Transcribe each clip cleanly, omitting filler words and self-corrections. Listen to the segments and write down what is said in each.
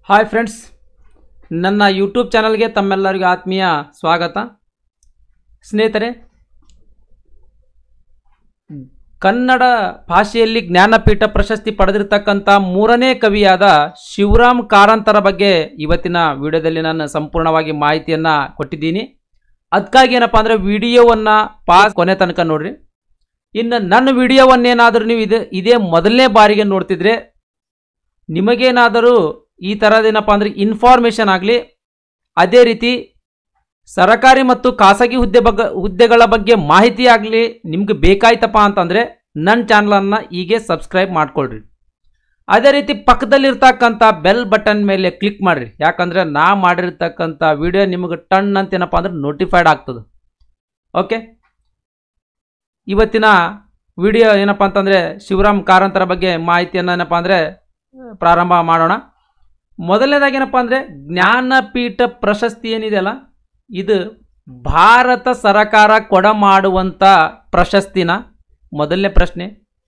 Hi friends, ನನ್ನ YouTube ಚಾನಲ್ಗೆ ತಮ್ಮೆಲ್ಲರಿಗೂ ಆತ್ಮೀಯ ಸ್ವಾಗತ. ಸ್ನೇಹಿತರೆ, ಕನ್ನಡ ಭಾಷೆಯಲ್ಲಿ ಜ್ಞಾನಪೀಠ ಪ್ರಶಸ್ತಿ ಪಡೆದಿರತಕ್ಕಂಥ ಮೂರನೇ ಕವಿಯಾದ ಶಿವರಾಮ್ ಕಾರಂತರ ಬಗ್ಗೆ ಇವತ್ತಿನ ವಿಡಿಯೋದಲ್ಲಿ ನಾನು ಸಂಪೂರ್ಣವಾಗಿ ಮಾಹಿತಿಯನ್ನು ಕೊಟ್ಟಿದ್ದೀನಿ. ಅದಕ್ಕಾಗಿ ಏನಪ್ಪ ಅಂದರೆ ವಿಡಿಯೋವನ್ನು ಕೊನೆ ತನಕ ನೋಡ್ರಿ. ಇನ್ನು ನನ್ನ ವಿಡಿಯೋವನ್ನೇನಾದರೂ ನೀವು ಇದೇ ಮೊದಲನೇ ಬಾರಿಗೆ ನೋಡ್ತಿದ್ರೆ ನಿಮಗೇನಾದರೂ ಈ ಥರದೇನಪ್ಪ ಅಂದರೆ ಇನ್ಫಾರ್ಮೇಷನ್ ಆಗಲಿ, ಅದೇ ರೀತಿ ಸರಕಾರಿ ಮತ್ತು ಖಾಸಗಿ ಹುದ್ದೆಗಳ ಬಗ್ಗೆ ಮಾಹಿತಿ ಆಗಲಿ ನಿಮ್ಗೆ ಬೇಕಾಯ್ತಪ್ಪ ಅಂತಂದರೆ ನನ್ನ ಚಾನಲನ್ನು ಹೀಗೆ ಸಬ್ಸ್ಕ್ರೈಬ್ ಮಾಡ್ಕೊಳ್ರಿ. ಅದೇ ರೀತಿ ಪಕ್ಕದಲ್ಲಿರ್ತಕ್ಕಂಥ ಬೆಲ್ ಬಟನ್ ಮೇಲೆ ಕ್ಲಿಕ್ ಮಾಡಿರಿ. ಯಾಕಂದರೆ ನಾ ಮಾಡಿರ್ತಕ್ಕಂಥ ವಿಡಿಯೋ ನಿಮಗೆ ಟನ್ ಅಂತ ಏನಪ್ಪ ಅಂದ್ರೆ ನೋಟಿಫೈಡ್ ಆಗ್ತದೆ. ಓಕೆ, ಇವತ್ತಿನ ವಿಡಿಯೋ ಏನಪ್ಪ ಅಂತಂದರೆ ಶಿವರಾಮ್ ಕಾರಂತರ ಬಗ್ಗೆ ಮಾಹಿತಿಯನ್ನು ಏನಪ್ಪ ಅಂದರೆ ಪ್ರಾರಂಭ ಮಾಡೋಣ. ಮೊದಲನೇದಾಗಿ ಏನಪ್ಪ ಅಂದರೆ ಜ್ಞಾನಪೀಠ ಪ್ರಶಸ್ತಿ ಏನಿದೆಯಲ್ಲ, ಇದು ಭಾರತ ಸರ್ಕಾರ ಕೊಡಮಾಡುವಂಥ ಪ್ರಶಸ್ತಿನ. ಮೊದಲನೇ ಪ್ರಶ್ನೆ,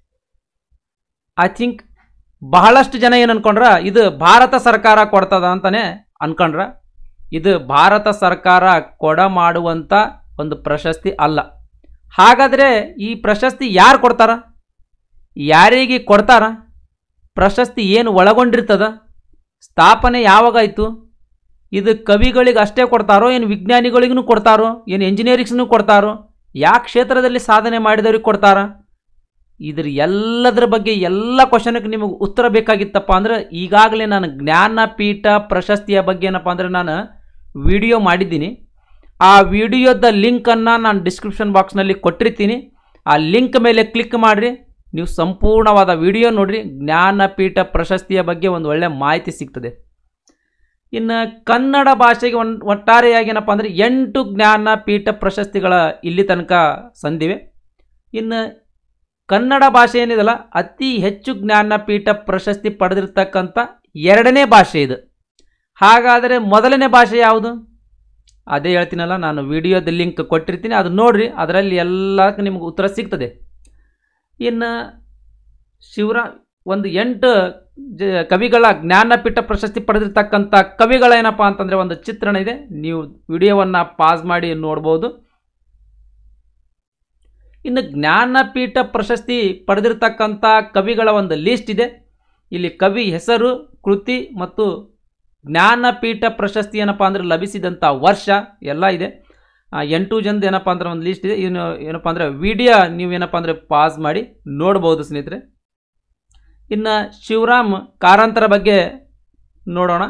ಐ ಥಿಂಕ್ ಬಹಳಷ್ಟು ಜನ ಏನು ಅನ್ಕೊಂಡ್ರ ಇದು ಭಾರತ ಸರ್ಕಾರ ಕೊಡ್ತದ ಅಂತಾನೆ ಅನ್ಕೊಂಡ್ರ. ಇದು ಭಾರತ ಸರ್ಕಾರ ಕೊಡಮಾಡುವಂಥ ಒಂದು ಪ್ರಶಸ್ತಿ ಅಲ್ಲ. ಹಾಗಾದರೆ ಈ ಪ್ರಶಸ್ತಿ ಯಾರು ಕೊಡ್ತಾರ, ಯಾರಿಗೆ ಕೊಡ್ತಾರ, ಪ್ರಶಸ್ತಿ ಏನು ಒಳಗೊಂಡಿರ್ತದ, ಸ್ಥಾಪನೆ ಯಾವಾಗಾಯಿತು, ಇದು ಕವಿಗಳಿಗೆ ಅಷ್ಟೇ ಕೊಡ್ತಾರೋ, ಏನು ವಿಜ್ಞಾನಿಗಳಿಗೂ ಕೊಡ್ತಾರೋ, ಏನು ಎಂಜಿನಿಯರಿಂಗ್ಸ್ನೂ ಕೊಡ್ತಾರೋ, ಯಾವ ಕ್ಷೇತ್ರದಲ್ಲಿ ಸಾಧನೆ ಮಾಡಿದವ್ರಿಗೆ ಕೊಡ್ತಾರ, ಇದ್ರ ಎಲ್ಲದರ ಬಗ್ಗೆ ಎಲ್ಲ ಕ್ವಶನ್ಗೆ ನಿಮಗೆ ಉತ್ತರ ಬೇಕಾಗಿತ್ತಪ್ಪ ಅಂದ್ರೆ ಈಗಾಗಲೇ ನಾನು ಜ್ಞಾನಪೀಠ ಪ್ರಶಸ್ತಿಯ ಬಗ್ಗೆ ಏನಪ್ಪ ಅಂದರೆ ನಾನು ವಿಡಿಯೋ ಮಾಡಿದ್ದೀನಿ. ಆ ವಿಡಿಯೋದ ಲಿಂಕನ್ನು ನಾನು ಡಿಸ್ಕ್ರಿಪ್ಷನ್ ಬಾಕ್ಸ್ನಲ್ಲಿ ಕೊಟ್ಟಿರ್ತೀನಿ. ಆ ಲಿಂಕ್ ಮೇಲೆ ಕ್ಲಿಕ್ ಮಾಡಿರಿ, ನೀವು ಸಂಪೂರ್ಣವಾದ ವಿಡಿಯೋ ನೋಡ್ರಿ. ಜ್ಞಾನಪೀಠ ಪ್ರಶಸ್ತಿಯ ಬಗ್ಗೆ ಒಂದು ಒಳ್ಳೆಯ ಮಾಹಿತಿ ಸಿಗ್ತದೆ. ಇನ್ನು ಕನ್ನಡ ಭಾಷೆಗೆ ಒಟ್ಟಾರೆಯಾಗಿ ಏನಪ್ಪ ಅಂದರೆ 8 ಜ್ಞಾನಪೀಠ ಪ್ರಶಸ್ತಿಗಳ ಇಲ್ಲಿ ತನಕ ಸಂದಿವೆ. ಇನ್ನು ಕನ್ನಡ ಭಾಷೆ ಏನಿದೆಲ್ಲ ಅತಿ ಹೆಚ್ಚು ಜ್ಞಾನಪೀಠ ಪ್ರಶಸ್ತಿ ಪಡೆದಿರ್ತಕ್ಕಂಥ 2ನೇ ಭಾಷೆ ಇದು. ಹಾಗಾದರೆ ಮೊದಲನೇ ಭಾಷೆ ಯಾವುದು? ಅದೇ ಹೇಳ್ತೀನಲ್ಲ, ನಾನು ವಿಡಿಯೋದ ಲಿಂಕ್ ಕೊಟ್ಟಿರ್ತೀನಿ, ಅದು ನೋಡ್ರಿ. ಅದರಲ್ಲಿ ಎಲ್ಲಕ್ಕೆ ನಿಮಗೆ ಉತ್ತರ ಸಿಗ್ತದೆ. ಇನ್ನು ಒಂದು 8 ಕವಿಗಳ ಜ್ಞಾನಪೀಠ ಪ್ರಶಸ್ತಿ ಪಡೆದಿರ್ತಕ್ಕಂಥ ಕವಿಗಳೇನಪ್ಪ ಅಂತಂದರೆ ಒಂದು ಚಿತ್ರಣ ಇದೆ, ನೀವು ವಿಡಿಯೋವನ್ನು ಪಾಸ್ ಮಾಡಿ ನೋಡ್ಬೋದು. ಇನ್ನು ಜ್ಞಾನಪೀಠ ಪ್ರಶಸ್ತಿ ಪಡೆದಿರ್ತಕ್ಕಂಥ ಕವಿಗಳ ಒಂದು ಲಿಸ್ಟ್ ಇದೆ. ಇಲ್ಲಿ ಕವಿ ಹೆಸರು, ಕೃತಿ ಮತ್ತು ಜ್ಞಾನಪೀಠ ಪ್ರಶಸ್ತಿ ಏನಪ್ಪ ಅಂದರೆ ಲಭಿಸಿದಂಥ ವರ್ಷ ಎಲ್ಲ ಇದೆ. 8 ಜನದ ಏನಪ್ಪ ಅಂದ್ರೆ ಒಂದು ಲಿಸ್ಟ್ ಇದೆ. ಇನ್ನು ಏನಪ್ಪ ಅಂದರೆ ವಿಡಿಯೋ ನೀವೇನಪ್ಪ ಅಂದರೆ ಪಾಸ್ ಮಾಡಿ ನೋಡ್ಬೋದು ಸ್ನೇಹಿತರೆ. ಇನ್ನು ಶಿವರಾಮ್ ಕಾರಂತರ ಬಗ್ಗೆ ನೋಡೋಣ.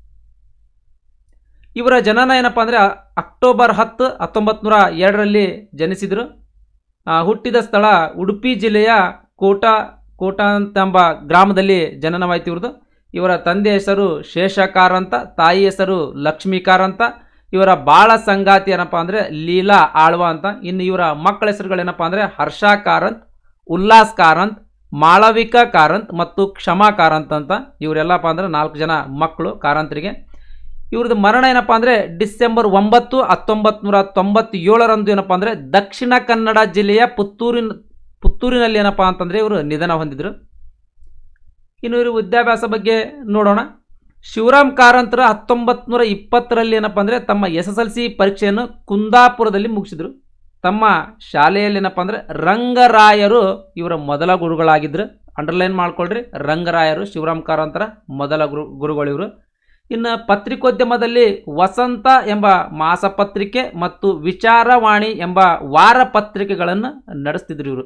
ಇವರ ಜನನ ಏನಪ್ಪ ಅಂದರೆ ಅಕ್ಟೋಬರ್ 10, 1902ರಲ್ಲಿ ಜನಿಸಿದರು. ಹುಟ್ಟಿದ ಸ್ಥಳ ಉಡುಪಿ ಜಿಲ್ಲೆಯ ಕೋಟ ಎಂಬ ಗ್ರಾಮದಲ್ಲಿ ಜನನವಾಯಿತು ಇವ್ರದ್ದು. ಇವರ ತಂದೆ ಹೆಸರು ಶೇಷ ಕಾರಂತ, ತಾಯಿ ಹೆಸರು ಲಕ್ಷ್ಮೀ ಕಾರಂತ. ಇವರ ಬಾಳ ಸಂಗಾತಿ ಏನಪ್ಪ ಅಂದರೆ ಲೀಲಾ ಆಳ್ವ ಅಂತ. ಇನ್ನು ಇವರ ಮಕ್ಕಳ ಹೆಸರುಗಳೇನಪ್ಪ ಅಂದರೆ ಹರ್ಷ ಕಾರಂತ್, ಉಲ್ಲಾಸ್ ಕಾರಂತ್, ಮಾಳವಿಕಾ ಕಾರಂತ್ ಮತ್ತು ಕ್ಷಮಾ ಕಾರಂತ್ ಅಂತ. ಇವರೆಲ್ಲಪ್ಪ ಅಂದರೆ 4 ಜನ ಮಕ್ಕಳು ಕಾರಂತರಿಗೆ. ಇವ್ರದ್ದು ಮರಣ ಏನಪ್ಪ ಅಂದರೆ ಡಿಸೆಂಬರ್ 9, 1997ರಂದು ಏನಪ್ಪ ಅಂದರೆ ದಕ್ಷಿಣ ಕನ್ನಡ ಜಿಲ್ಲೆಯ ಪುತ್ತೂರಿನಲ್ಲಿ ಏನಪ್ಪ ಅಂತಂದರೆ ಇವರು ನಿಧನ ಹೊಂದಿದ್ರು. ಇನ್ನು ಇವರು ವಿದ್ಯಾಭ್ಯಾಸ ಬಗ್ಗೆ ನೋಡೋಣ. ಶಿವರಾಮ್ ಕಾರಂತರ 1920ರಲ್ಲಿ ಏನಪ್ಪ ಅಂದರೆ ತಮ್ಮ SSLC ಪರೀಕ್ಷೆಯನ್ನು ಕುಂದಾಪುರದಲ್ಲಿ ಮುಗಿಸಿದ್ರು. ತಮ್ಮ ಶಾಲೆಯಲ್ಲಿ ಏನಪ್ಪ ಅಂದರೆ ರಂಗರಾಯರು ಇವರ ಮೊದಲ ಗುರುಗಳಾಗಿದ್ದರು. ಅಂಡರ್ಲೈನ್ ಮಾಡ್ಕೊಳ್ರಿ, ರಂಗರಾಯರು ಶಿವರಾಮ್ ಕಾರಂತರ ಮೊದಲ ಗುರುಗಳಿವರು. ಇನ್ನು ಪತ್ರಿಕೋದ್ಯಮದಲ್ಲಿ ವಸಂತ ಎಂಬ ಮಾಸಪತ್ರಿಕೆ ಮತ್ತು ವಿಚಾರವಾಣಿ ಎಂಬ ವಾರ ಪತ್ರಿಕೆಗಳನ್ನು ನಡೆಸ್ತಿದ್ರು ಇವರು.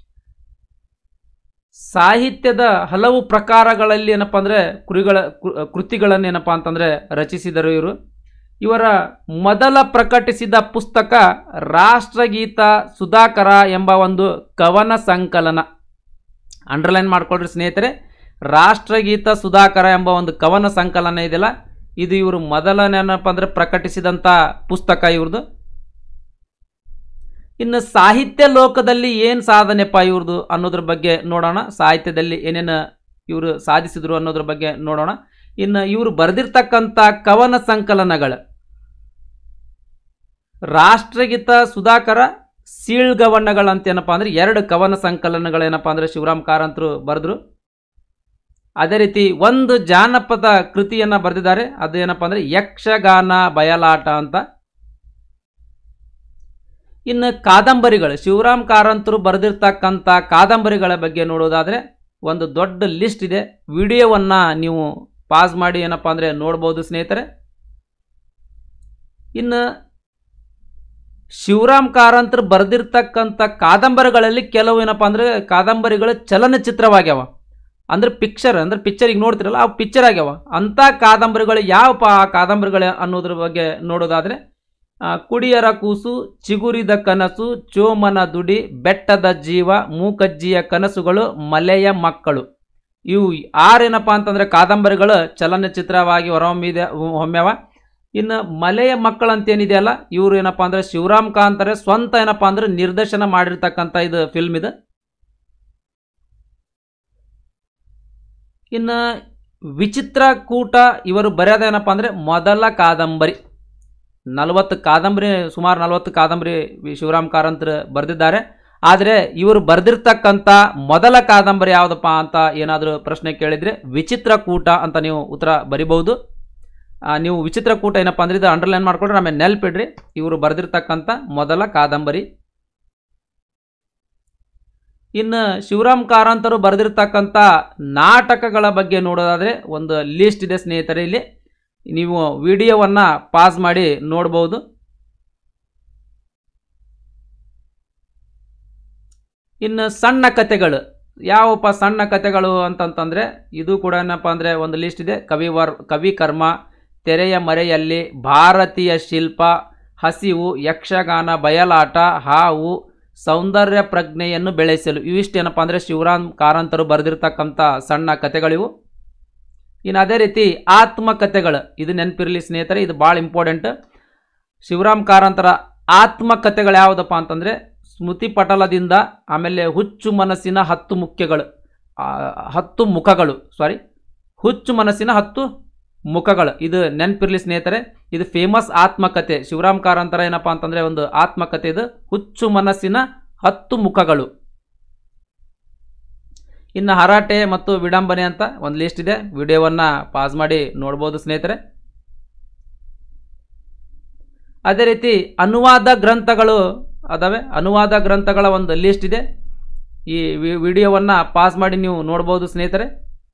ಸಾಹಿತ್ಯದ ಹಲವು ಪ್ರಕಾರಗಳಲ್ಲಿ ಏನಪ್ಪ ಅಂದರೆ ಕೃತಿಗಳನ್ನು ಏನಪ್ಪ ಅಂತಂದರೆ ರಚಿಸಿದರು ಇವರು. ಇವರ ಮೊದಲ ಪ್ರಕಟಿಸಿದ ಪುಸ್ತಕ ರಾಷ್ಟ್ರಗೀತ ಸುಧಾಕರ ಎಂಬ ಒಂದು ಕವನ ಸಂಕಲನ. ಅಂಡರ್ಲೈನ್ ಮಾಡ್ಕೊಳ್ರಿ ಸ್ನೇಹಿತರೆ, ರಾಷ್ಟ್ರಗೀತ ಸುಧಾಕರ ಎಂಬ ಒಂದು ಕವನ ಸಂಕಲನ ಇದೆಯಲ್ಲ, ಇದು ಇವರು ಮೊದಲನೇನಪ್ಪ ಅಂದರೆ ಪ್ರಕಟಿಸಿದಂಥ ಪುಸ್ತಕ ಇವ್ರದ್ದು. ಇನ್ನು ಸಾಹಿತ್ಯ ಲೋಕದಲ್ಲಿ ಏನು ಸಾಧನೆಪ್ಪ ಇವ್ರದ್ದು ಅನ್ನೋದ್ರ ಬಗ್ಗೆ ನೋಡೋಣ. ಸಾಹಿತ್ಯದಲ್ಲಿ ಏನೇನು ಇವರು ಸಾಧಿಸಿದ್ರು ಅನ್ನೋದ್ರ ಬಗ್ಗೆ ನೋಡೋಣ. ಇನ್ನು ಇವರು ಬರೆದಿರ್ತಕ್ಕಂಥ ಕವನ ಸಂಕಲನಗಳು ರಾಷ್ಟ್ರಗೀತ ಸುಧಾಕರ, ಸೀಳ್ಗವಣ್ಣಗಳಂತ ಏನಪ್ಪ ಅಂದರೆ 2 ಕವನ ಸಂಕಲನಗಳೇನಪ್ಪ ಅಂದರೆ ಶಿವರಾಮ್ ಕಾರಂತರು ಬರೆದ್ರು. ಅದೇ ರೀತಿ ಒಂದು ಜಾನಪದ ಕೃತಿಯನ್ನು ಬರೆದಿದ್ದಾರೆ, ಅದು ಏನಪ್ಪ ಅಂದರೆ ಯಕ್ಷಗಾನ ಬಯಲಾಟ ಅಂತ. ಇನ್ನು ಕಾದಂಬರಿಗಳು, ಶಿವರಾಮ್ ಕಾರಂತರು ಬರೆದಿರ್ತಕ್ಕಂಥ ಕಾದಂಬರಿಗಳ ಬಗ್ಗೆ ನೋಡೋದಾದರೆ ಒಂದು ದೊಡ್ಡ ಲಿಸ್ಟ್ ಇದೆ. ವಿಡಿಯೋವನ್ನು ನೀವು ಪಾಸ್ ಮಾಡಿ ಏನಪ್ಪ ಅಂದರೆ ನೋಡ್ಬೋದು ಸ್ನೇಹಿತರೆ. ಇನ್ನು ಶಿವರಾಮ್ ಕಾರಂತರು ಬರೆದಿರ್ತಕ್ಕಂಥ ಕಾದಂಬರಿಗಳಲ್ಲಿ ಕೆಲವು ಏನಪ್ಪ ಅಂದರೆ ಕಾದಂಬರಿಗಳು ಚಲನಚಿತ್ರವಾಗ್ಯಾವ, ಅಂದ್ರೆ ಪಿಕ್ಚರಿಗೆ ನೋಡ್ತಿರಲ್ಲ ಆ ಪಿಕ್ಚರ್ ಆಗ್ಯಾವ. ಅಂಥ ಕಾದಂಬರಿಗಳು ಯಾವಪ್ಪ ಆ ಕಾದಂಬರಿಗಳು ಅನ್ನೋದ್ರ ಬಗ್ಗೆ ನೋಡೋದಾದರೆ ಕುಡಿಯರ ಕೂಸು, ಚಿಗುರಿದ ಕನಸು, ಚೋಮನ ದುಡಿ, ಬೆಟ್ಟದ ಜೀವ, ಮೂಕಜ್ಜಿಯ ಕನಸುಗಳು, ಮಲೆಯ ಮಕ್ಕಳು, ಇವು 6 ಏನಪ್ಪ ಅಂತಂದರೆ ಕಾದಂಬರಿಗಳು ಚಲನಚಿತ್ರವಾಗಿ ಹೊಮ್ಮ್ಯಾವ. ಇನ್ನು ಮಲೆಯ ಮಕ್ಕಳು ಅಂತೇನಿದೆಯಲ್ಲ, ಇವರು ಏನಪ್ಪ ಅಂದರೆ ಶಿವರಾಮ್ ಕಾರಂತರೇ ಸ್ವಂತ ಏನಪ್ಪ ಅಂದರೆ ನಿರ್ದೇಶನ ಮಾಡಿರ್ತಕ್ಕಂಥ ಇದು ಫಿಲ್ಮ್ ಇದು. ಇನ್ನು ವಿಚಿತ್ರ ಕೂಟ ಇವರು ಬರೆಯೋದೇನಪ್ಪ ಅಂದರೆ ಮೊದಲ ಕಾದಂಬರಿ. 40 ಕಾದಂಬರಿ ಶಿವರಾಮ್ ಕಾರಂತರು ಬರೆದಿದ್ದಾರೆ. ಆದರೆ ಇವರು ಬರೆದಿರ್ತಕ್ಕಂಥ ಮೊದಲ ಕಾದಂಬರಿ ಯಾವುದಪ್ಪ ಅಂತ ಏನಾದರೂ ಪ್ರಶ್ನೆ ಕೇಳಿದರೆ ವಿಚಿತ್ರ ಕೂಟ ಅಂತ ನೀವು ಉತ್ತರ ಬರಿಬಹುದು. ನೀವು ವಿಚಿತ್ರ ಕೂಟ ಏನಪ್ಪ ಅಂದರೆ ಇದು ಅಂಡರ್ಲೈನ್ ಮಾಡ್ಕೊಂಡ್ರೆ ಆಮೇಲೆ ನೆನಪಿಡ್ರಿ, ಇವರು ಬರೆದಿರ್ತಕ್ಕಂಥ ಮೊದಲ ಕಾದಂಬರಿ. ಇನ್ನು ಶಿವರಾಮ್ ಕಾರಂತರು ಬರೆದಿರ್ತಕ್ಕಂಥ ನಾಟಕಗಳ ಬಗ್ಗೆ ನೋಡೋದಾದರೆ ಒಂದು ಲಿಸ್ಟ್ ಇದೆ ಸ್ನೇಹಿತರೆ. ಇಲ್ಲಿ ನೀವು ವಿಡಿಯೋವನ್ನು ಪಾಸ್ ಮಾಡಿ ನೋಡ್ಬೋದು. ಇನ್ನು ಸಣ್ಣ ಕಥೆಗಳು ಯಾವಪ್ಪ ಸಣ್ಣ ಕಥೆಗಳು ಅಂತಂತಂದರೆ ಇದು ಕೂಡ ಏನಪ್ಪ ಅಂದರೆ ಒಂದು ಲಿಸ್ಟ್ ಇದೆ. ಕವಿ ಕರ್ಮ, ತೆರೆಯ ಮರೆಯಲ್ಲಿ, ಭಾರತೀಯ ಶಿಲ್ಪ, ಹಸಿವು, ಯಕ್ಷಗಾನ ಬಯಲಾಟ, ಹಾವು, ಸೌಂದರ್ಯ ಪ್ರಜ್ಞೆಯನ್ನು ಬೆಳೆಸಲು, ಇವಿಷ್ಟೇನಪ್ಪ ಅಂದರೆ ಶಿವರಾಮ್ ಕಾರಂತರು ಬರೆದಿರ್ತಕ್ಕಂಥ ಸಣ್ಣ ಕಥೆಗಳಿವು. ಇನ್ನು ಅದೇ ರೀತಿ ಆತ್ಮಕಥೆಗಳು, ಇದು ನೆನಪಿರಲಿ ಸ್ನೇಹಿತರೆ, ಇದು ಭಾಳ ಇಂಪಾರ್ಟೆಂಟ್. ಶಿವರಾಮ್ ಕಾರಂತರ ಆತ್ಮಕಥೆಗಳು ಯಾವುದಪ್ಪ ಅಂತಂದರೆ ಸ್ಮೃತಿ ಪಟಲದಿಂದ, ಆಮೇಲೆ ಹುಚ್ಚು ಮನಸ್ಸಿನ 10 ಮುಖಗಳು, ಇದು ನೆನಪಿರಲಿ ಸ್ನೇಹಿತರೆ. ಇದು ಫೇಮಸ್ ಆತ್ಮಕಥೆ. ಶಿವರಾಮ್ ಕಾರಂತರ ಏನಪ್ಪ ಅಂತಂದರೆ ಒಂದು ಆತ್ಮಕಥೆ ಇದು, ಹುಚ್ಚು ಮನಸ್ಸಿನ 10 ಮುಖಗಳು. ಇನ್ನು ಹರಾಟೆ ಮತ್ತು ವಿಡಂಬನೆ ಅಂತ ಒಂದು ಲಿಸ್ಟ್ ಇದೆ. ವಿಡಿಯೋವನ್ನು ಪಾಸ್ ಮಾಡಿ ನೋಡ್ಬೋದು ಸ್ನೇಹಿತರೆ. ಅದೇ ರೀತಿ ಅನುವಾದ ಗ್ರಂಥಗಳು ಅದಾವೆ. ಅನುವಾದ ಗ್ರಂಥಗಳ ಒಂದು ಲಿಸ್ಟ್ ಇದೆ. ಈ ವಿಡಿಯೋವನ್ನು ಪಾಸ್ ಮಾಡಿ ನೀವು ನೋಡ್ಬೋದು ಸ್ನೇಹಿತರೆ.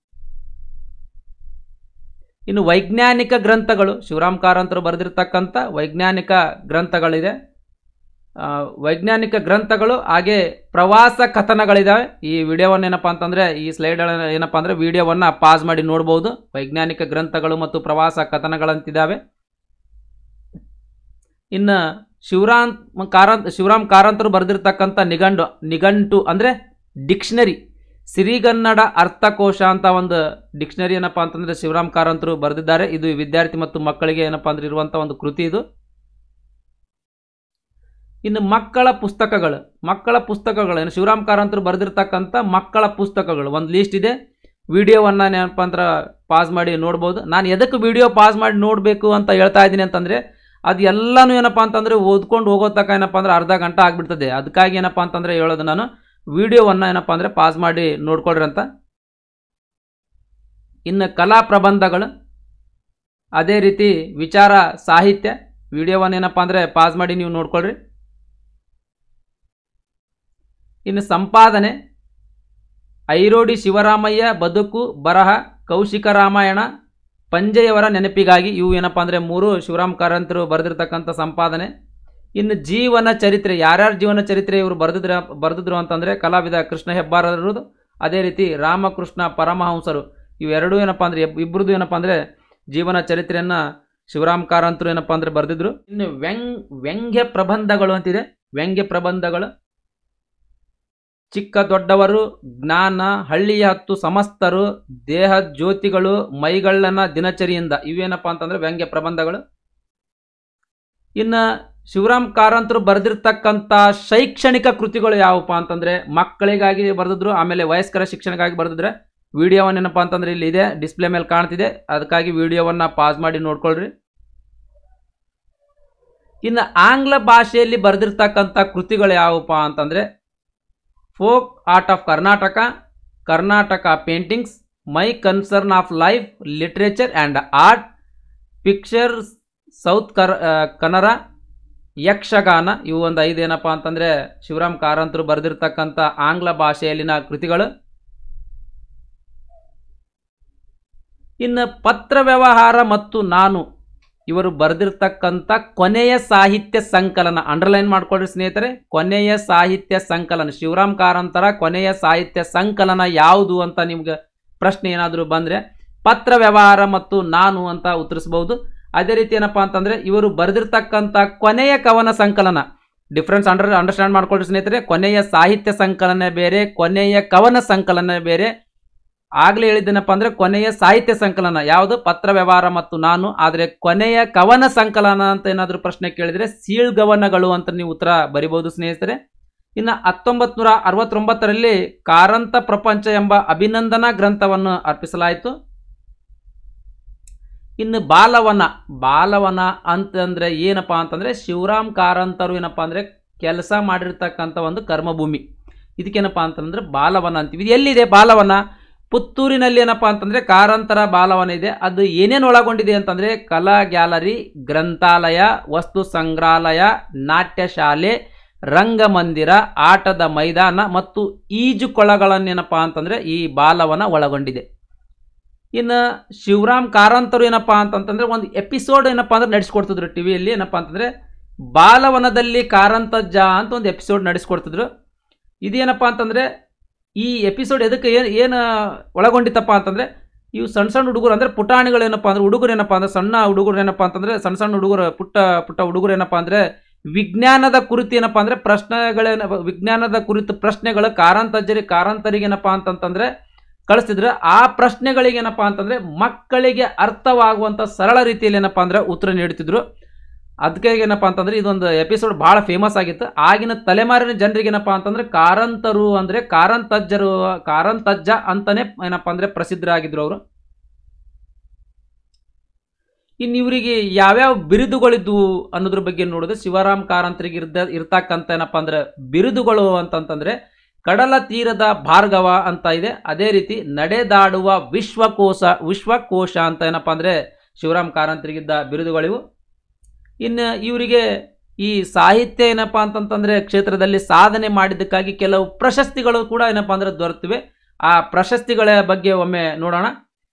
ಇನ್ನು ವೈಜ್ಞಾನಿಕ ಗ್ರಂಥಗಳು, ಶಿವರಾಮ್ ಕಾರಂತರು ಬರೆದಿರ್ತಕ್ಕಂಥ ವೈಜ್ಞಾನಿಕ ಗ್ರಂಥಗಳಿದೆ. ವೈಜ್ಞಾನಿಕ ಗ್ರಂಥಗಳು ಹಾಗೆ ಪ್ರವಾಸ ಕಥನಗಳಿದ್ದಾವೆ. ಈ ವಿಡಿಯೋವನ್ನು ಏನಪ್ಪ ಅಂತಂದರೆ ಈ ಸ್ಲೈಡ್ ಏನಪ್ಪ ಅಂದರೆ ವಿಡಿಯೋವನ್ನು ಪಾಸ್ ಮಾಡಿ ನೋಡ್ಬೋದು. ವೈಜ್ಞಾನಿಕ ಗ್ರಂಥಗಳು ಮತ್ತು ಪ್ರವಾಸ ಕಥನಗಳಂತಿದ್ದಾವೆ. ಇನ್ನು ಶಿವರಾಮ್ ಕಾರಂತರು ಬರೆದಿರ್ತಕ್ಕಂಥ ನಿಘಂಟು ಅಂದರೆ ಡಿಕ್ಷನರಿ, ಸಿರಿಗನ್ನಡ ಅರ್ಥಕೋಶ ಅಂತ ಒಂದು ಡಿಕ್ಷನರಿ ಏನಪ್ಪ ಅಂತಂದರೆ ಶಿವರಾಮ್ ಕಾರಂತರು ಬರೆದಿದ್ದಾರೆ. ಇದು ವಿದ್ಯಾರ್ಥಿ ಮತ್ತು ಮಕ್ಕಳಿಗೆ ಏನಪ್ಪ ಅಂದ್ರೆ ಇರುವಂಥ ಒಂದು ಕೃತಿ ಇದು. ಇನ್ನು ಮಕ್ಕಳ ಪುಸ್ತಕಗಳು ಏನು ಶಿವರಾಮ್ ಕಾರಂತರು ಬರೆದಿರ್ತಕ್ಕಂಥ ಮಕ್ಕಳ ಪುಸ್ತಕಗಳು ಒಂದು ಲಿಸ್ಟ್ ಇದೆ. ವಿಡಿಯೋವನ್ನು ಏನಪ್ಪ ಅಂದ್ರೆ ಪಾಸ್ ಮಾಡಿ ನೋಡ್ಬೋದು. ನಾನು ಎದಕ್ಕೆ ವಿಡಿಯೋ ಪಾಸ್ ಮಾಡಿ ನೋಡಬೇಕು ಅಂತ ಹೇಳ್ತಾ ಇದ್ದೀನಿ ಅಂತಂದರೆ ಅದು ಎಲ್ಲನೂ ಏನಪ್ಪ ಅಂತಂದರೆ ಓದ್ಕೊಂಡು ಹೋಗೋ ತನಕ ಏನಪ್ಪ ಅಂದ್ರೆ ಅರ್ಧ ಗಂಟೆ ಆಗಿಬಿಡ್ತದೆ. ಅದಕ್ಕಾಗಿ ಏನಪ್ಪ ಅಂತಂದರೆ ಹೇಳೋದು ನಾನು ವಿಡಿಯೋವನ್ನು ಏನಪ್ಪ ಅಂದರೆ ಪಾಸ್ ಮಾಡಿ ನೋಡ್ಕೊಳ್ರಿ ಅಂತ. ಇನ್ನು ಕಲಾ ಪ್ರಬಂಧಗಳು, ಅದೇ ರೀತಿ ವಿಚಾರ ಸಾಹಿತ್ಯ, ವಿಡಿಯೋವನ್ನು ಏನಪ್ಪ ಅಂದರೆ ಪಾಸ್ ಮಾಡಿ ನೀವು ನೋಡ್ಕೊಳ್ರಿ. ಇನ್ನು ಸಂಪಾದನೆ, ಐರೋಡಿ ಶಿವರಾಮಯ್ಯ ಬದುಕು ಬರಹ, ಕೌಶಿಕ ರಾಮಾಯಣ, ಪಂಜೆಯವರ ನೆನಪಿಗಾಗಿ, ಇವು ಏನಪ್ಪ ಅಂದರೆ 3 ಶಿವರಾಮ್ ಕಾರಂತರು ಬರೆದಿರ್ತಕ್ಕಂಥ ಸಂಪಾದನೆ. ಇನ್ನು ಜೀವನ ಚರಿತ್ರೆ, ಯಾರ್ಯಾರ ಜೀವನ ಚರಿತ್ರೆ ಇವರು ಬರೆದಿದ್ರು ಅಂತಂದರೆ ಕಲಾವಿದ ಕೃಷ್ಣ ಹೆಬ್ಬಾರರದು, ಅದೇ ರೀತಿ ರಾಮಕೃಷ್ಣ ಪರಮಹಂಸರು, ಇವೆರಡೂ ಏನಪ್ಪ ಅಂದರೆ ಇಬ್ಬರದು ಏನಪ್ಪ ಅಂದರೆ ಜೀವನ ಚರಿತ್ರೆಯನ್ನು ಶಿವರಾಮ್ ಕಾರಂತರು ಏನಪ್ಪ ಅಂದರೆ ಬರೆದಿದ್ರು. ಇನ್ನು ವ್ಯಂಗ್ಯ ಪ್ರಬಂಧಗಳು ಅಂತಿದೆ. ವ್ಯಂಗ್ಯ ಪ್ರಬಂಧಗಳು ಚಿಕ್ಕ ದೊಡ್ಡವರು, ಜ್ಞಾನ, ಹಳ್ಳಿಯ ಹತ್ತು ಸಮಸ್ತರು, ದೇಹ ಜ್ಯೋತಿಗಳು, ಮೈಗಳ್ಳನ ದಿನಚರಿಯಿಂದ, ಇವೇನಪ್ಪ ಅಂತಂದರೆ ವ್ಯಂಗ್ಯ ಪ್ರಬಂಧಗಳು. ಇನ್ನು ಶಿವರಾಮ್ ಕಾರಂತರು ಬರೆದಿರ್ತಕ್ಕಂಥ ಶೈಕ್ಷಣಿಕ ಕೃತಿಗಳು ಯಾವಪ್ಪ ಅಂತಂದರೆ ಮಕ್ಕಳಿಗಾಗಿ ಬರೆದಿದ್ರು, ಆಮೇಲೆ ವಯಸ್ಕರ ಶಿಕ್ಷಣಕ್ಕಾಗಿ ಬರೆದಿದ್ರೆ. ವಿಡಿಯೋವನ್ನು ಏನಪ್ಪ ಅಂತಂದರೆ ಇಲ್ಲಿ ಇದೆ, ಡಿಸ್ಪ್ಲೇ ಮೇಲೆ ಕಾಣ್ತಿದೆ, ಅದಕ್ಕಾಗಿ ವಿಡಿಯೋವನ್ನು ಪಾಸ್ ಮಾಡಿ ನೋಡ್ಕೊಳ್ರಿ. ಇನ್ನು ಆಂಗ್ಲ ಭಾಷೆಯಲ್ಲಿ ಬರೆದಿರ್ತಕ್ಕಂಥ ಕೃತಿಗಳು ಯಾವಪ್ಪ ಅಂತಂದರೆ folk art of Karnataka, Karnataka paintings, my concern of life, literature and art, picture, south Kannada, Yakshagana. ಇವು ಒಂದು 5 ಏನಪ್ಪ ಅಂತಂದರೆ ಶಿವರಾಮ್ ಕಾರಂತರು ಬರೆದಿರ್ತಕ್ಕಂಥ ಆಂಗ್ಲ ಭಾಷೆಯಲ್ಲಿನ ಕೃತಿಗಳು. ಇನ್ನು ಪತ್ರ ವ್ಯವಹಾರ ಮತ್ತು ನಾನು ಇವರು ಬರೆದಿರ್ತಕ್ಕಂಥ ಕೊನೆಯ ಸಾಹಿತ್ಯ ಸಂಕಲನ. ಅಂಡರ್ಲೈನ್ ಮಾಡ್ಕೊಳ್ರಿ ಸ್ನೇಹಿತರೆ, ಕೊನೆಯ ಸಾಹಿತ್ಯ ಸಂಕಲನ. ಶಿವರಾಮ್ ಕಾರಂತರ ಕೊನೆಯ ಸಾಹಿತ್ಯ ಸಂಕಲನ ಯಾವುದು ಅಂತ ನಿಮ್ಗೆ ಪ್ರಶ್ನೆ ಏನಾದರೂ ಬಂದರೆ ಪತ್ರ ವ್ಯವಹಾರ ಮತ್ತು ನಾನು ಅಂತ ಉತ್ತರಿಸಬಹುದು. ಅದೇ ರೀತಿ ಏನಪ್ಪ ಅಂತಂದರೆ ಇವರು ಬರೆದಿರ್ತಕ್ಕಂಥ ಕೊನೆಯ ಕವನ ಸಂಕಲನ. ಡಿಫ್ರೆನ್ಸ್ ಅಂಡರ್ಸ್ಟ್ಯಾಂಡ್ ಮಾಡ್ಕೊಳ್ರಿ ಸ್ನೇಹಿತರೆ. ಕೊನೆಯ ಸಾಹಿತ್ಯ ಸಂಕಲನ ಬೇರೆ, ಕೊನೆಯ ಕವನ ಸಂಕಲನ ಬೇರೆ. ಆಗಲೇ ಹೇಳಿದ್ದೇನಪ್ಪ ಅಂದರೆ ಕೊನೆಯ ಸಾಹಿತ್ಯ ಸಂಕಲನ ಯಾವುದು, ಪತ್ರ ವ್ಯವಹಾರ ಮತ್ತು ನಾನು. ಆದರೆ ಕೊನೆಯ ಕವನ ಸಂಕಲನ ಅಂತ ಏನಾದರೂ ಪ್ರಶ್ನೆ ಕೇಳಿದರೆ ಸೀಳ್ಗವನಗಳು ಅಂತ ನೀವು ಉತ್ತರ ಬರಿಬಹುದು ಸ್ನೇಹಿತರೆ. ಇನ್ನು 1969ರಲ್ಲಿ ಕಾರಂತ ಪ್ರಪಂಚ ಎಂಬ ಅಭಿನಂದನಾ ಗ್ರಂಥವನ್ನು ಅರ್ಪಿಸಲಾಯಿತು. ಇನ್ನು ಬಾಲವನ ಅಂತಂದರೆ ಏನಪ್ಪ ಅಂತಂದರೆ ಶಿವರಾಮ್ ಕಾರಂತರು ಏನಪ್ಪ ಅಂದರೆ ಕೆಲಸ ಮಾಡಿರ್ತಕ್ಕಂಥ ಒಂದು ಕರ್ಮಭೂಮಿ. ಇದಕ್ಕೇನಪ್ಪ ಅಂತಂದರೆ ಬಾಲವನ ಅಂತೀವಿ. ಇದು ಎಲ್ಲಿದೆ ಬಾಲವನ? ಪುತ್ತೂರಿನಲ್ಲಿ ಏನಪ್ಪ ಅಂತಂದರೆ ಕಾರಂತರ ಬಾಲವನ ಇದೆ. ಅದು ಏನೇನು ಒಳಗೊಂಡಿದೆ ಅಂತಂದರೆ ಕಲಾ ಗ್ಯಾಲರಿ, ಗ್ರಂಥಾಲಯ, ವಸ್ತು ಸಂಗ್ರಹಾಲಯ, ನಾಟ್ಯ ಶಾಲೆ, ರಂಗಮಂದಿರ, ಆಟದ ಮೈದಾನ ಮತ್ತು ಈಜುಕೊಳಗಳನ್ನೇನಪ್ಪ ಅಂತಂದರೆ ಈ ಬಾಲವನ ಒಳಗೊಂಡಿದೆ. ಇನ್ನು ಶಿವರಾಮ್ ಕಾರಂತರು ಏನಪ್ಪ ಅಂತಂತಂದರೆ ಒಂದು ಎಪಿಸೋಡ್ ಏನಪ್ಪ ಅಂದ್ರೆ ನಡೆಸ್ಕೊಡ್ತಿದ್ರು ಟಿವಿಯಲ್ಲಿ. ಏನಪ್ಪ ಅಂತಂದರೆ ಬಾಲವನದಲ್ಲಿ ಕಾರಂತಜ್ಜ ಅಂತ ಒಂದು ಎಪಿಸೋಡ್ ನಡೆಸ್ಕೊಡ್ತಿದ್ರು. ಇದೇನಪ್ಪ ಅಂತಂದರೆ ಈ ಎಪಿಸೋಡ್ ಎದಕ್ಕೆ ಏನು ಒಳಗೊಂಡಿತ್ತಪ್ಪ ಅಂತಂದರೆ ಇವು ಸಣ್ಣ ಹುಡುಗರು ಅಂದರೆ ಪುಟಾಣಿಗಳು ಏನಪ್ಪ ಅಂದರೆ ಹುಡುಗರು ಏನಪ್ಪ ಅಂದರೆ ಸಣ್ಣ ಹುಡುಗರು ಏನಪ್ಪ ಅಂತಂದರೆ ಸಣ್ಣ ಹುಡುಗರು ಪುಟ್ಟ ಹುಡುಗರು ಏನಪ್ಪ ಅಂದರೆ ವಿಜ್ಞಾನದ ಕುರಿತು ಏನಪ್ಪ ಅಂದರೆ ವಿಜ್ಞಾನದ ಕುರಿತು ಪ್ರಶ್ನೆಗಳು ಕಾರಂತರಿಗೆ ಏನಪ್ಪ ಅಂತಂತಂದರೆ ಕಳಿಸ್ತಿದ್ರು. ಆ ಪ್ರಶ್ನೆಗಳಿಗೆ ಏನಪ್ಪ ಅಂತಂದರೆ ಮಕ್ಕಳಿಗೆ ಅರ್ಥವಾಗುವಂಥ ಸರಳ ರೀತಿಯಲ್ಲಿ ಏನಪ್ಪ ಅಂದರೆ ಉತ್ತರ ನೀಡುತ್ತಿದ್ರು. ಅದಕ್ಕೆ ಏನಪ್ಪ ಅಂತಂದರೆ ಇದೊಂದು ಎಪಿಸೋಡ್ ಭಾಳ ಫೇಮಸ್ ಆಗಿತ್ತು. ಆಗಿನ ತಲೆಮಾರಿನ ಜನರಿಗೆ ಏನಪ್ಪ ಅಂತಂದರೆ ಕಾರಂತರು ಅಂದರೆ ಕಾರಂತಜ್ಜ ಅಂತಲೇ ಏನಪ್ಪ ಅಂದರೆ ಪ್ರಸಿದ್ಧರಾಗಿದ್ದರು ಅವರು. ಇನ್ನು ಇವರಿಗೆ ಯಾವ್ಯಾವ ಬಿರುದುಗಳಿದ್ವು ಅನ್ನೋದ್ರ ಬಗ್ಗೆ ನೋಡಿದ್ರೆ ಶಿವರಾಮ್ ಕಾರಂತರಿಗೆ ಇರ್ತಕ್ಕಂಥ ಏನಪ್ಪ ಅಂದರೆ ಬಿರುದುಗಳು ಅಂತಂತಂದರೆ ಕಡಲ ತೀರದ ಭಾರ್ಗವ ಅಂತ ಇದೆ. ಅದೇ ರೀತಿ ನಡೆದಾಡುವ ವಿಶ್ವಕೋಶ ಅಂತ ಏನಪ್ಪ ಅಂದರೆ ಶಿವರಾಮ್ ಕಾರಂತರಿಗಿದ್ದ ಬಿರುದುಗಳಿವು. ಇನ್ನು ಇವರಿಗೆ ಈ ಸಾಹಿತ್ಯ ಏನಪ್ಪ ಅಂತಂತಂದರೆ ಕ್ಷೇತ್ರದಲ್ಲಿ ಸಾಧನೆ ಮಾಡಿದ್ದಕ್ಕಾಗಿ ಕೆಲವು ಪ್ರಶಸ್ತಿಗಳು ಕೂಡ ಏನಪ್ಪ ಅಂದರೆ ದೊರೆತಿವೆ. ಆ ಪ್ರಶಸ್ತಿಗಳ ಬಗ್ಗೆ ಒಮ್ಮೆ ನೋಡೋಣ.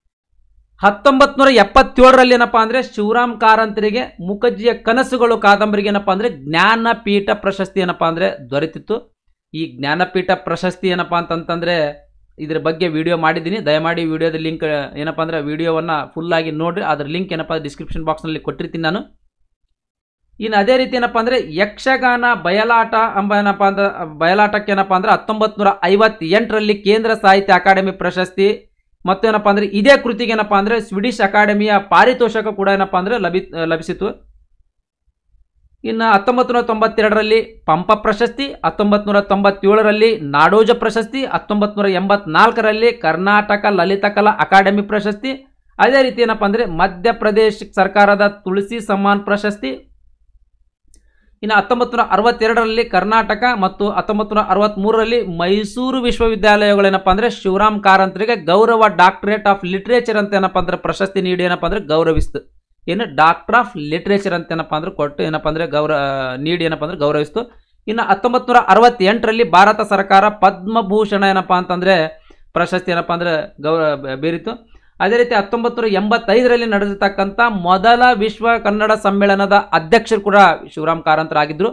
1977ರಲ್ಲಿ ಏನಪ್ಪ ಅಂದರೆ ಶಿವರಾಮ್ ಕಾರಂತರಿಗೆ ಮುಖಜ್ಜಿಯ ಕನಸುಗಳು ಕಾದಂಬರಿಗೆ ಏನಪ್ಪ ಅಂದರೆ ಜ್ಞಾನಪೀಠ ಪ್ರಶಸ್ತಿ ಏನಪ್ಪ ಅಂದರೆ ದೊರೆತಿತ್ತು. ಈ ಜ್ಞಾನಪೀಠ ಪ್ರಶಸ್ತಿ ಏನಪ್ಪ ಅಂತಂತಂದರೆ ಇದ್ರ ಬಗ್ಗೆ ವಿಡಿಯೋ ಮಾಡಿದ್ದೀನಿ. ದಯಮಾಡಿ ವಿಡಿಯೋದ ಲಿಂಕ್ ಏನಪ್ಪ ಅಂದರೆ ವಿಡಿಯೋವನ್ನು ಫುಲ್ಲಾಗಿ ನೋಡಿರಿ. ಅದರ ಲಿಂಕ್ ಏನಪ್ಪ ಡಿಸ್ಕ್ರಿಪ್ಷನ್ ಬಾಕ್ಸ್ನಲ್ಲಿ ಕೊಟ್ಟಿರ್ತೀನಿ ನಾನು. ಇನ್ನು ಅದೇ ರೀತಿ ಏನಪ್ಪ ಅಂದರೆ ಯಕ್ಷಗಾನ ಬಯಲಾಟ ಬಯಲಾಟಕ್ಕೆ ಏನಪ್ಪ ಅಂದರೆ 1958ರಲ್ಲಿ ಕೇಂದ್ರ ಸಾಹಿತ್ಯ ಅಕಾಡೆಮಿ ಪ್ರಶಸ್ತಿ ಮತ್ತು ಏನಪ್ಪ ಅಂದರೆ ಇದೇ ಕೃತಿಗೆ ಏನಪ್ಪ ಅಂದರೆ ಸ್ವೀಡಿಷ್ ಅಕಾಡೆಮಿಯ ಪಾರಿತೋಷಕ ಕೂಡ ಏನಪ್ಪ ಅಂದರೆ ಲಭಿಸಿತು. ಇನ್ನು 1992ರಲ್ಲಿ ಪಂಪ ಪ್ರಶಸ್ತಿ, 1997ರಲ್ಲಿ ನಾಡೋಜ ಪ್ರಶಸ್ತಿ, 1984ರಲ್ಲಿ ಕರ್ನಾಟಕ ಲಲಿತಕಲಾ ಅಕಾಡೆಮಿ ಪ್ರಶಸ್ತಿ. ಅದೇ ರೀತಿ ಏನಪ್ಪ ಅಂದರೆ ಮಧ್ಯಪ್ರದೇಶ ಸರ್ಕಾರದ ತುಳಸಿ ಸಮ್ಮಾನ್ ಪ್ರಶಸ್ತಿ. ಇನ್ನು 1962ರಲ್ಲಿ ಕರ್ನಾಟಕ ಮತ್ತು 1963ರಲ್ಲಿ ಮೈಸೂರು ವಿಶ್ವವಿದ್ಯಾಲಯಗಳೇನಪ್ಪ ಅಂದರೆ ಶಿವರಾಮ್ ಕಾರಂತರಿಗೆ ಗೌರವ ಡಾಕ್ಟರೇಟ್ ಆಫ್ ಲಿಟ್ರೇಚರ್ ಅಂತ ಏನಪ್ಪ ಅಂದರೆ ಪ್ರಶಸ್ತಿ ನೀಡಿ ಏನಪ್ಪ ಅಂದರೆ ಗೌರವಿಸ್ತು. ಏನು ಡಾಕ್ಟರ್ ಆಫ್ ಲಿಟ್ರೇಚರ್ ಅಂತ ಏನಪ್ಪ ಅಂದರೆ ಕೊಟ್ಟು ಏನಪ್ಪ ಅಂದರೆ ನೀಡಿ ಏನಪ್ಪ ಅಂದರೆ ಗೌರವಿಸ್ತು. ಇನ್ನು 1968ರಲ್ಲಿ ಭಾರತ ಸರ್ಕಾರ ಪದ್ಮಭೂಷಣ ಏನಪ್ಪ ಅಂತಂದರೆ ಪ್ರಶಸ್ತಿ ಏನಪ್ಪ ಅಂದರೆ ಬೀರಿತು. ಅದೇ ರೀತಿ 1985ರಲ್ಲಿ ನಡೆದಿರ್ತಕ್ಕಂಥ ಮೊದಲ ವಿಶ್ವ ಕನ್ನಡ ಸಮ್ಮೇಳನದ ಅಧ್ಯಕ್ಷರು ಕೂಡ ಶಿವರಾಮ್ ಕಾರಂತರಾಗಿದ್ದರು.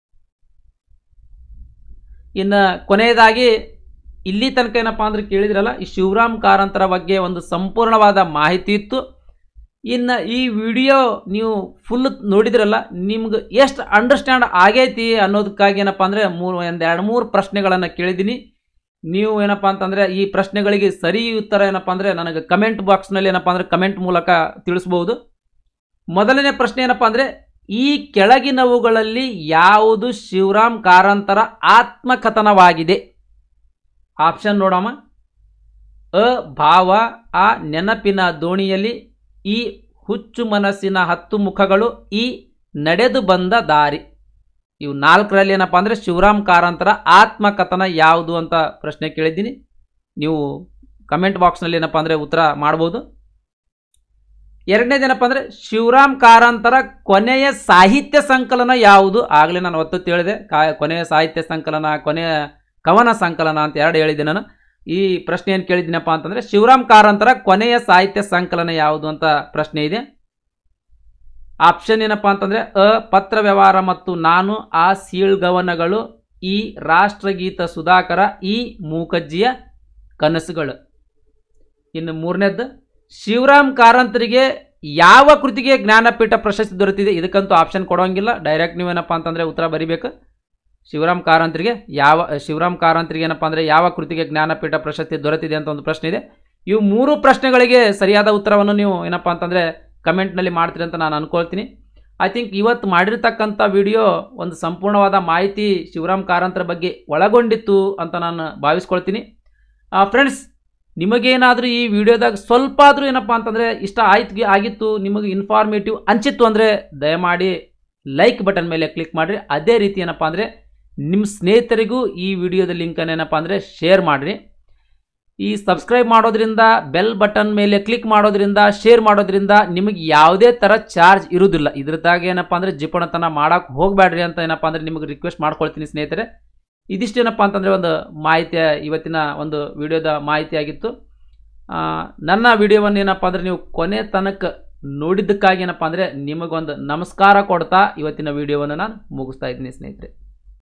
ಇನ್ನು ಕೊನೆಯದಾಗಿ ಇಲ್ಲಿ ತನಕ ಏನಪ್ಪ ಅಂದ್ರೆ ಕೇಳಿದ್ರಲ್ಲ, ಈ ಶಿವರಾಮ್ ಕಾರಂತರ ಬಗ್ಗೆ ಒಂದು ಸಂಪೂರ್ಣವಾದ ಮಾಹಿತಿ ಇತ್ತು. ಇನ್ನು ಈ ವಿಡಿಯೋ ನೀವು ಫುಲ್ ನೋಡಿದ್ರಲ್ಲ, ನಿಮ್ಗೆ ಎಷ್ಟು ಅಂಡರ್ಸ್ಟ್ಯಾಂಡ್ ಆಗೈತಿ ಅನ್ನೋದಕ್ಕಾಗಿ ಏನಪ್ಪ ಅಂದರೆ ಒಂದು 2-3 ಪ್ರಶ್ನೆಗಳನ್ನು ಕೇಳಿದ್ದೀನಿ. ನೀವು ಏನಪ್ಪ ಅಂತಂದರೆ ಈ ಪ್ರಶ್ನೆಗಳಿಗೆ ಸರಿ ಉತ್ತರ ಏನಪ್ಪ ಅಂದರೆ ನನಗೆ ಕಮೆಂಟ್ ಬಾಕ್ಸ್ನಲ್ಲಿ ಏನಪ್ಪ ಅಂದರೆ ಕಮೆಂಟ್ ಮೂಲಕ ತಿಳಿಸ್ಬೋದು. ಮೊದಲನೇ ಪ್ರಶ್ನೆ ಏನಪ್ಪ ಅಂದರೆ, ಈ ಕೆಳಗಿನವುಗಳಲ್ಲಿ ಯಾವುದು ಶಿವರಾಮ್ ಕಾರಂತರ ಆತ್ಮಕಥನವಾಗಿದೆ? ಆಪ್ಷನ್ ನೋಡಮ್ಮ. ಅ ಭಾವ, ಆ ನೆನಪಿನ ದೋಣಿಯಲ್ಲಿ, ಈ ಹುಚ್ಚು ಮನಸ್ಸಿನ 10 ಮುಖಗಳು, ಈ ನಡೆದು ಬಂದ ದಾರಿ. ಇವು 4ರಲ್ಲಿ ಏನಪ್ಪ ಅಂದರೆ ಶಿವರಾಮ್ ಕಾರಂತರ ಆತ್ಮಕಥನ ಯಾವುದು ಅಂತ ಪ್ರಶ್ನೆ ಕೇಳಿದ್ದೀನಿ. ನೀವು ಕಮೆಂಟ್ ಬಾಕ್ಸ್ನಲ್ಲಿ ಏನಪ್ಪ ಅಂದರೆ ಉತ್ತರ ಮಾಡ್ಬೋದು. ಎರಡನೇದೇನಪ್ಪ ಅಂದರೆ ಶಿವರಾಮ್ ಕಾರಂತರ ಕೊನೆಯ ಸಾಹಿತ್ಯ ಸಂಕಲನ ಯಾವುದು? ಆಗಲೇ ನಾನು ಒತ್ತು ಹೇಳಿದೆ, ಕೊನೆಯ ಸಾಹಿತ್ಯ ಸಂಕಲನ, ಕೊನೆಯ ಕವನ ಸಂಕಲನ ಅಂತ ಎರಡು ಹೇಳಿದ್ದೆ ನಾನು. ಈ ಪ್ರಶ್ನೆ ಏನು ಕೇಳಿದ್ದೀನಪ್ಪ ಅಂತಂದರೆ ಶಿವರಾಮ್ ಕಾರಂತರ ಕೊನೆಯ ಸಾಹಿತ್ಯ ಸಂಕಲನ ಯಾವುದು ಅಂತ ಪ್ರಶ್ನೆ ಇದೆ. ಆಪ್ಷನ್ ಏನಪ್ಪ ಅಂತಂದರೆ ಅ ಪತ್ರ ವ್ಯವಹಾರ ಮತ್ತು ನಾನು, ಆ ಸೀಳ್ಗವನಗಳು, ಈ ರಾಷ್ಟ್ರಗೀತ ಸುಧಾಕರ, ಈ ಮೂಕಜ್ಜಿಯ ಕನಸುಗಳು. ಇನ್ನು ಮೂರನೇದ್ದು ಶಿವರಾಮ್ ಕಾರಂತರಿಗೆ ಯಾವ ಕೃತಿಗೆ ಜ್ಞಾನಪೀಠ ಪ್ರಶಸ್ತಿ ದೊರೆತಿದೆ? ಇದಕ್ಕಂತೂ ಆಪ್ಷನ್ ಕೊಡೋಂಗಿಲ್ಲ, ಡೈರೆಕ್ಟ್ ನೀವೇನಪ್ಪ ಅಂತಂದರೆ ಉತ್ತರ ಬರಿಬೇಕು. ಶಿವರಾಮ್ ಕಾರಂತರಿಗೆ ಏನಪ್ಪ ಅಂದರೆ ಯಾವ ಕೃತಿಗೆ ಜ್ಞಾನಪೀಠ ಪ್ರಶಸ್ತಿ ದೊರೆತಿದೆ ಅಂತ ಒಂದು ಪ್ರಶ್ನೆ ಇದೆ. ಇವು ಮೂರು ಪ್ರಶ್ನೆಗಳಿಗೆ ಸರಿಯಾದ ಉತ್ತರವನ್ನು ನೀವು ಏನಪ್ಪ ಅಂತಂದರೆ ಕಮೆಂಟ್ನಲ್ಲಿ ಮಾಡ್ತೀರಿ ಅಂತ ನಾನು ಅನ್ಕೊಳ್ತೀನಿ. ಐ ಥಿಂಕ್ ಇವತ್ತು ಮಾಡಿರ್ತಕ್ಕಂಥ ವಿಡಿಯೋ ಒಂದು ಸಂಪೂರ್ಣವಾದ ಮಾಹಿತಿ ಶಿವರಾಮ್ ಕಾರಂತರ ಬಗ್ಗೆ ಒಳಗೊಂಡಿತ್ತು ಅಂತ ನಾನು ಭಾವಿಸ್ಕೊಳ್ತೀನಿ. ಫ್ರೆಂಡ್ಸ್, ನಿಮಗೇನಾದರೂ ಈ ವಿಡಿಯೋದಾಗ ಸ್ವಲ್ಪ ಆದರೂ ಏನಪ್ಪ ಅಂತಂದರೆ ಇಷ್ಟ ಆಗಿತ್ತು, ನಿಮಗೆ ಇನ್ಫಾರ್ಮೇಟಿವ್ ಅನಿಸಿತ್ತು ಅಂದರೆ ದಯಮಾಡಿ ಲೈಕ್ ಬಟನ್ ಮೇಲೆ ಕ್ಲಿಕ್ ಮಾಡಿರಿ. ಅದೇ ರೀತಿ ಏನಪ್ಪ ಅಂದರೆ ನಿಮ್ಮ ಸ್ನೇಹಿತರಿಗೂ ಈ ವಿಡಿಯೋದ ಲಿಂಕನ್ನು ಏನಪ್ಪ ಅಂದರೆ ಶೇರ್ ಮಾಡಿರಿ. ಈ ಸಬ್ಸ್ಕ್ರೈಬ್ ಮಾಡೋದ್ರಿಂದ, ಬೆಲ್ ಬಟನ್ ಮೇಲೆ ಕ್ಲಿಕ್ ಮಾಡೋದ್ರಿಂದ, ಶೇರ್ ಮಾಡೋದ್ರಿಂದ ನಿಮಗೆ ಯಾವುದೇ ಥರ ಚಾರ್ಜ್ ಇರೋದಿಲ್ಲ. ಇದ್ರದಾಗ ಏನಪ್ಪ ಅಂದರೆ ಜಿಪಣತನ ಮಾಡೋಕ್ಕೆ ಹೋಗಬೇಡ್ರಿ ಅಂತ ಏನಪ್ಪ ಅಂದರೆ ನಿಮಗೆ ರಿಕ್ವೆಸ್ಟ್ ಮಾಡ್ಕೊಳ್ತೀನಿ ಸ್ನೇಹಿತರೆ. ಇದಿಷ್ಟೇನಪ್ಪ ಅಂತಂದರೆ ಒಂದು ಮಾಹಿತಿಯ ಇವತ್ತಿನ ಒಂದು ವಿಡಿಯೋದ ಮಾಹಿತಿ ಆಗಿತ್ತು. ನನ್ನ ವಿಡಿಯೋವನ್ನು ಏನಪ್ಪ ಅಂದರೆ ನೀವು ಕೊನೆ ತನಕ ನೋಡಿದ್ದಕ್ಕಾಗಿ ಏನಪ್ಪ ಅಂದರೆ ನಿಮಗೊಂದು ನಮಸ್ಕಾರ ಕೊಡ್ತಾ ಇವತ್ತಿನ ವಿಡಿಯೋವನ್ನು ನಾನು ಮುಗಿಸ್ತಾ ಇದ್ದೀನಿ ಸ್ನೇಹಿತರೆ.